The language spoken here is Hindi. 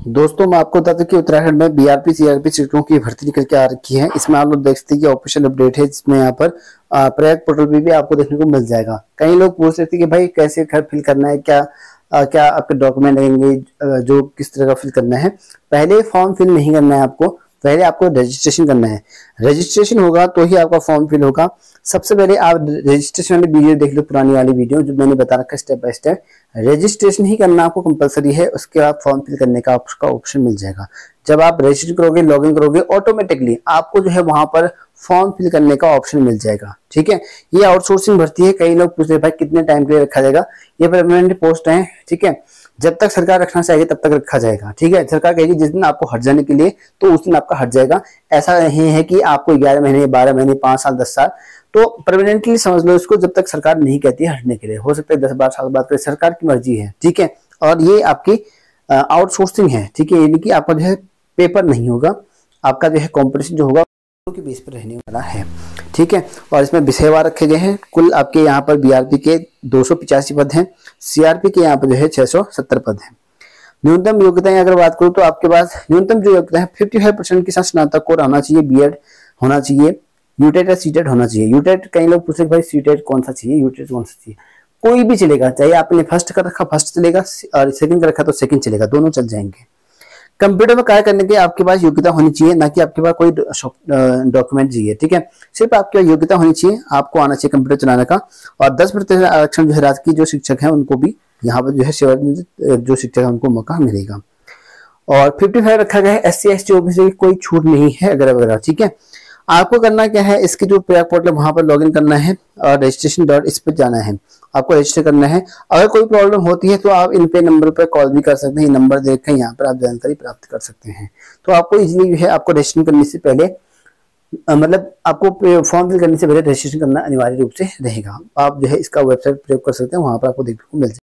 दोस्तों मैं आपको बता दूं कि उत्तराखंड में बीआरपी सीआरपी सीटों की भर्ती निकल के आ रखी है। इसमें आप लोग देख सकते हैं कि ऑफिशियल अपडेट है, जिसमें यहाँ पर प्रयाग पोर्टल पे भी आपको देखने को मिल जाएगा। कई लोग पूछ रहे थे कि भाई कैसे घर फिल करना है, क्या आपके डॉक्यूमेंट लगेंगे, जो किस तरह का फिल करना है। पहले फॉर्म फिल नहीं करना है आपको, पहले आपको रजिस्ट्रेशन करना है। रजिस्ट्रेशन होगा तो ही आपका फॉर्म फिल होगा। सबसे पहले आप रजिस्ट्रेशन वाली वीडियो देख लो, पुरानी वाली वीडियो जो मैंने बता रखा है स्टेप बाय स्टेप। रजिस्ट्रेशन ही करना आपको कंपलसरी है, उसके बाद फॉर्म फिल करने का आपका ऑप्शन मिल जाएगा। जब आप रजिस्टर करोगे, लॉगिन करोगे, ऑटोमेटिकली आपको जो है वहां पर फॉर्म फिल करने का ऑप्शन मिल जाएगा। ठीक है, ये आउटसोर्सिंग भर्ती है। कई लोग पूछ रहे भाई कितने टाइम के लिए रखा जाएगा। ये परमानेंट पोस्ट है। ठीक है, जब तक सरकार रखना चाहेगी तब तक रखा जाएगा। ठीक है, सरकार कहेगी जिस दिन आपको हट जाने के लिए तो उस दिन आपका हट जाएगा। ऐसा नहीं है कि आपको 11 महीने, 12 महीने, 5 साल, 10 साल, तो परमानेंटली समझ लो इसको। जब तक सरकार नहीं कहती है हटने के लिए, हो सकता है 10-12 साल बाद करे, सरकार की मर्जी है। ठीक है, और ये आपकी आउटसोर्सिंग है। ठीक है, यानी कि आपका जो है पेपर नहीं होगा, आपका जो है कॉम्पिटिशन जो होगा के बेस पर रहने वाला है। ठीक है, और इसमें विषयवार रखे गए हैं। कुल आपके यहाँ पर बीआरपी के 285 पद हैं, सीआरपी के यहाँ पर जो है 670 पद हैं। न्यूनतम योग्यताएं अगर बात करूं तो आपके पास न्यूनतम जो योग्यता है 55% के साथ स्नातक कोर आना चाहिए, बीएड होना चाहिए, यूटेट या सीटेट होना चाहिए। यूटेट कई लोग पूछे भाई सीटेट कौन सा चाहिए, यूटेट कौन सा चाहिए। कोई भी चलेगा, चाहे आपने फर्स्ट कर रखा फर्स्ट चलेगा और सेकंड कर रखा तो सेकंड चलेगा, दोनों चल जाएंगे। कंप्यूटर में कार्य करने के आपके पास योग्यता होनी चाहिए, ना कि आपके पास कोई डॉक्यूमेंट चाहिए। ठीक है, सिर्फ आपकी योग्यता होनी चाहिए, आपको आना चाहिए कंप्यूटर चलाने का। और 10% आरक्षण जो है राजकीय जो शिक्षक है उनको भी यहाँ पर जो है सेवानिवृत्त जो शिक्षक है उनको मौका मिलेगा। और 55 रखा गया है। एससी एसटी ओबीसी की कोई छूट नहीं है वगैरह वगैरह। ठीक है, आपको करना क्या है, इसके जो प्रयाग पोर्टल है वहां पर लॉगिन करना है और रजिस्ट्रेशन डॉट इस पर जाना है, आपको रजिस्टर करना है। अगर कोई प्रॉब्लम होती है तो आप इन पे नंबर पर कॉल भी कर सकते हैं। नंबर देखकर यहाँ पर आप जानकारी प्राप्त कर सकते हैं। तो आपको इजीली जो है आपको रजिस्ट्रेशन करने से पहले मतलब आपको फॉर्म फिल करने से पहले रजिस्ट्रेशन करना अनिवार्य रूप से रहेगा। आप जो है इसका वेबसाइट प्रयोग कर सकते हैं, वहां पर आपको देखने को मिल जाएगा।